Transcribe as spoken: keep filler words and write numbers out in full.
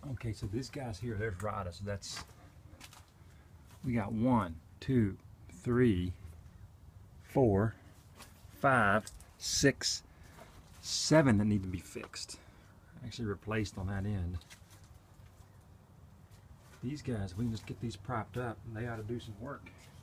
Okay, so this guy's here. There's Rada. So that's, we got one, two, three, four, five, six, seven that need to be fixed. Actually replaced on that end. These guys, we can just get these propped up and they ought to do some work.